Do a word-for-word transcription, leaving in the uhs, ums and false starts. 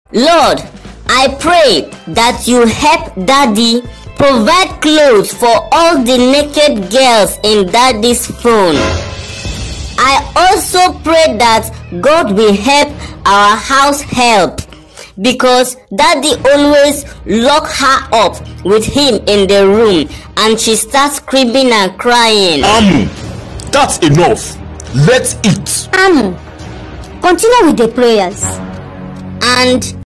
Lord, I pray that you help Daddy provide clothes for all the naked girls in Daddy's phone. I also pray that God will help our house help, because Daddy always lock her up with him in the room and she starts screaming and crying. Um, that's enough. Let's eat. Um, continue with the prayers. And